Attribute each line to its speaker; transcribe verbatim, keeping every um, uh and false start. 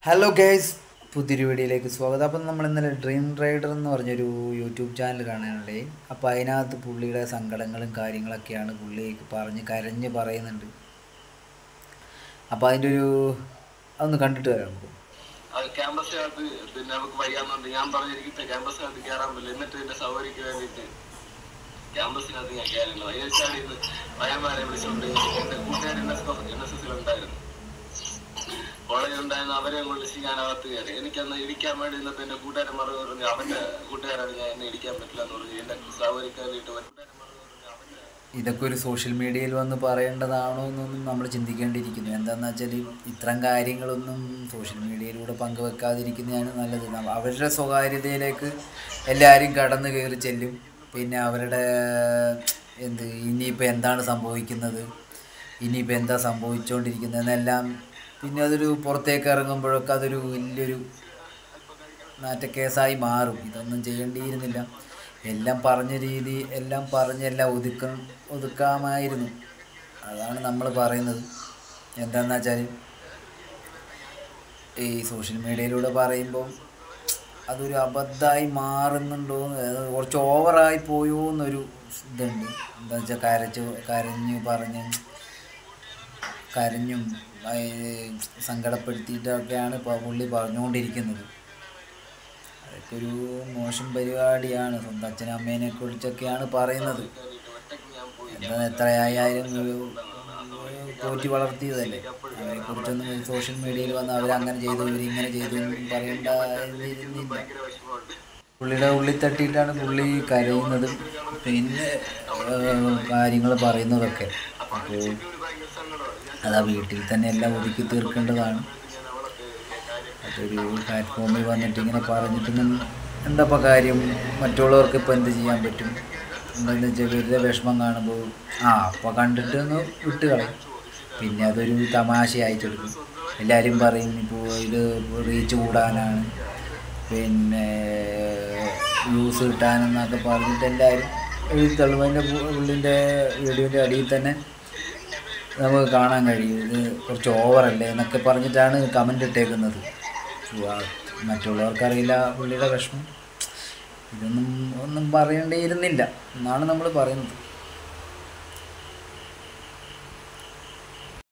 Speaker 1: Hello guys, പുതിയൊരു വീഡിയോയിലേക്ക് സ്വാഗതം. അപ്പം നമ്മൾ ഇന്നലെ ഡ്രീം റൈഡർ എന്ന് പറഞ്ഞൊരു യൂട്യൂബ് ചാനൽ കാണാനുണ്ടായി. അപ്പോൾ അതിനകത്ത് പുള്ളിയുടെ സങ്കടങ്ങളും കാര്യങ്ങളൊക്കെയാണ് പുള്ളി പറഞ്ഞ് കരഞ്ഞ് പറയുന്നുണ്ട്. അപ്പോൾ അതിൻ്റെ ഒരു അതൊന്ന് കണ്ടിട്ട് വരാം. നമുക്ക്
Speaker 2: ക്യാമ്പസിനകത്ത് പിന്നെ നമുക്ക് വയ്യാന്നുണ്ട് ഞാൻ പറഞ്ഞിരിക്കട്ടെ, ക്യാമ്പസിനകത്ത് കയറാൻ പറ്റില്ല. എന്നിട്ട് എന്റെ സൗകര്യക്ക് വേണ്ടിയിട്ട് ക്യാമ്പസിനകത്ത് ഞാൻ കയറില്ല. വയസ്സാടിന്ന് വയന്മാരെ വിളിച്ചുകൊണ്ട് എന്റെ കൂട്ടുകാർ എൻ എസ് എസിൽ ഉണ്ടായിരുന്നു, കോളേജ് ഉണ്ടായിരുന്നു. അവരെ വിളിച്ച് ഞാൻ അകത്ത് കയറി. എനിക്കന്ന് ഇടിക്കാൻ വേണ്ടി ഇന്നത്തെ എന്റെ കൂട്ടുകാരൻ മറുപടി പറഞ്ഞു, അവന്റെ കൂട്ടുകാരാണ്, ഞാൻ എന്നെ ഇടിക്കാൻ പറ്റില്ല എന്ന് പറഞ്ഞു. എന്റെ സൗകര്യക്ക് വേണ്ടിയിട്ട് കൂട്ടുകാരൻ മറുപടി പറഞ്ഞു അവന്റെ.
Speaker 1: ഇതൊക്കെ ഒരു സോഷ്യൽ മീഡിയയിൽ വന്ന് പറയേണ്ടതാണോ എന്നൊന്നും നമ്മൾ ചിന്തിക്കേണ്ടിയിരിക്കുന്നു. എന്താണെന്ന് വെച്ചാൽ ഇത്തരം കാര്യങ്ങളൊന്നും സോഷ്യൽ മീഡിയയിലൂടെ പങ്കുവെക്കാതിരിക്കുന്നതാണ് നല്ലത്. അവരുടെ സ്വകാര്യതയിലേക്ക് എല്ലാവരും കടന്നു കയറി ചെല്ലും. പിന്നെ അവരുടെ എന്ത് ഇനിയിപ്പോൾ എന്താണ് സംഭവിക്കുന്നത്, ഇനിയിപ്പോൾ എന്താ സംഭവിച്ചുകൊണ്ടിരിക്കുന്നതെന്നെല്ലാം പിന്നെ അതൊരു പുറത്തേക്ക് ഇറങ്ങുമ്പോഴൊക്കെ അതൊരു വലിയൊരു നാറ്റക്കേസായി മാറും. ഇതൊന്നും ചെയ്യേണ്ടിയിരുന്നില്ല. എല്ലാം പറഞ്ഞ രീതി എല്ലാം പറഞ്ഞ് എല്ലാം ഒതുക്ക ഒതുക്കാമായിരുന്നു. അതാണ് നമ്മൾ പറയുന്നത്. എന്താണെന്ന് വെച്ചാൽ ഈ സോഷ്യൽ മീഡിയയിലൂടെ പറയുമ്പോൾ അതൊരു അബദ്ധമായി മാറുന്നുണ്ടോ, കുറച്ച് ഓവറായി പോയോ എന്നൊരു ഇതുണ്ട്. എന്താ വെച്ചാൽ കരച്ച് കരഞ്ഞ് പറഞ്ഞ് കരഞ്ഞും സങ്കടപ്പെടുത്തിയിട്ടൊക്കെയാണ് ഇപ്പോൾ പുള്ളി പറഞ്ഞുകൊണ്ടിരിക്കുന്നത്. അതൊക്കെ ഒരു മോശം പരിപാടിയാണ്. സ്വന്തം അച്ഛനും അമ്മേനെ കുറിച്ചൊക്കെയാണ് പറയുന്നത്. എന്താ എത്രയായാലും പോറ്റി വളർത്തിയതല്ലേ. അവരെക്കുറിച്ചൊന്നും സോഷ്യൽ മീഡിയയിൽ വന്ന് അവരങ്ങനെ ചെയ്തു ഇവരിങ്ങനെ ചെയ്തു എന്നും പറയേണ്ടിയിരുന്നില്ല. പുള്ളിയുടെ ഉള്ളിൽ തട്ടിയിട്ടാണ് പുള്ളി കരയുന്നതും പിന്നെ കാര്യങ്ങൾ പറയുന്നതൊക്കെ. അപ്പോൾ അതാ വീട്ടിൽ തന്നെ എല്ലാം ഒതുക്കി തീർക്കേണ്ടതാണ്. അതൊരു പ്ലാറ്റ്ഫോമിൽ വന്നിട്ട് ഇങ്ങനെ പറഞ്ഞിട്ടൊന്നും എന്താപ്പോൾ കാര്യം? മറ്റുള്ളവർക്ക് ഇപ്പോൾ എന്ത് ചെയ്യാൻ പറ്റും? എന്താണെന്ന് വെച്ചാൽ വെറുതെ വിഷമം കാണുമ്പോൾ ആ അപ്പോൾ കണ്ടിട്ട് ഒന്ന് വിട്ട് കളയും. പിന്നെ അതൊരു തമാശയായിട്ടെടുക്കും. എല്ലാവരും പറയും ഇപ്പോൾ ഇത് റീച്ച് കൂടാനാണ്, പിന്നെ വ്യൂസ് കിട്ടാനെന്നൊക്കെ പറഞ്ഞിട്ട് എല്ലാവരും എഴുതിത്തള്ളും. അതിൻ്റെ പുള്ളിൻ്റെ വീഡിയോൻ്റെ അടിയിൽ തന്നെ നമുക്ക് കാണാൻ കഴിയും ഇത് കുറച്ച് ഓവറല്ലേ എന്നൊക്കെ പറഞ്ഞിട്ടാണ് കമൻ്റ് ഇട്ടേക്കുന്നത്. മറ്റുള്ളവർക്കറിയില്ല പുള്ളിയുടെ വിഷമം. ഇതൊന്നും ഒന്നും പറയേണ്ടിയിരുന്നില്ല എന്നാണ് നമ്മൾ പറയുന്നത്.